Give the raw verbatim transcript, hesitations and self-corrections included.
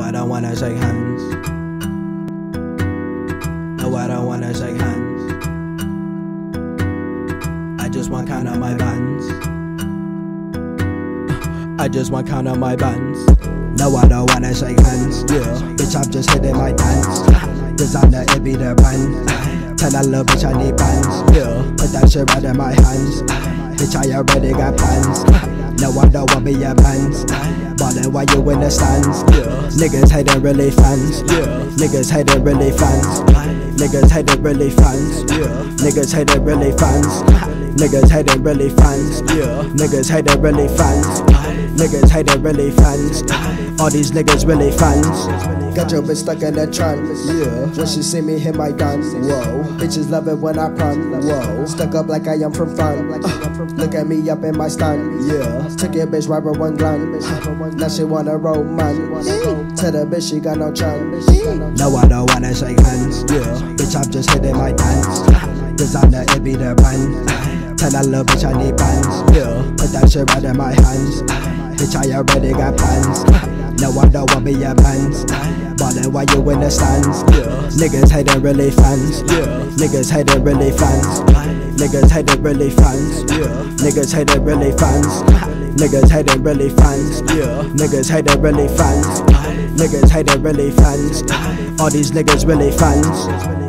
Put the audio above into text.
I don't wanna shake hands. No, I don't wanna shake hands. I just want count on my bands. I just want count on my bands. No, I don't wanna shake hands. Yeah, bitch, I'm just hitting my dance. Designer, it be the brand. Tell that little bitch I need bands. Yeah, put that shit right in my hands. Bitch, I already got plans. No, I don't want be your mans. Ballin' while you in the stands. Yeah, niggas hatin' really fans. Yeah, niggas hatin' really fans. Niggas hatin' really fans. Yeah, niggas hatin' really fans. Niggas hatin' really fans. Yeah, niggas hatin' really fans. Niggas hatin' really fans. All these niggas really fans. Got your bitch stuck in a trance, yeah. When she see me hit my dance, whoa. Bitches love it when I prance, whoa. Stuck up like I am from fun. Uh, look at me up in my stand, yeah. Took your bitch right with one glance. Now she wanna roll man. Tell the bitch she got no chance. No, I don't wanna shake hands, yeah. Bitch, I'm just hitting my dance. Designer, it be the brand. Tell that little bitch I need bands, yeah. Put that shit right in my hands. Bitch, I already got plans. No, I don't want be your mans. Ballin' while you in the stands. Yeah, niggas hatin' really fans. Yeah, niggas hatin' really fans. Niggas hatin' really fans. Yeah, niggas hatin' really fans. Niggas hatin' really fans. Yeah, niggas hatin' really fans. Niggas hatin' really fans. All these niggas really fans.